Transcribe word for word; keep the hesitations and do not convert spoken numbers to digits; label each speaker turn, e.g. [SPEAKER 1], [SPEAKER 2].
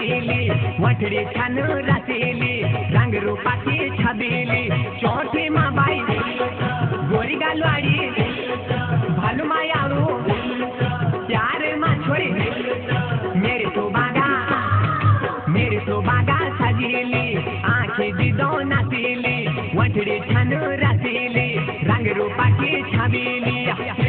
[SPEAKER 1] छबीली वठड़ी छन रसीली रंग रूपा की छबीली चौथी माँ बाई गोरी गालवाड़ी भालू मायारू प्यार माँ छोड़ी मेरे तो बागा मेरे तो बागा सजीली आंखें दिदो नसीली वठड़ी छन रसीली रंग रूपा की छबीली